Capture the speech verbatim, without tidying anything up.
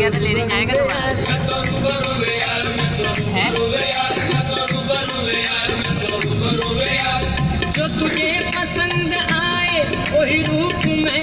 गया तो लेने जाएगा जो तुझे पसंद आए वही रूप में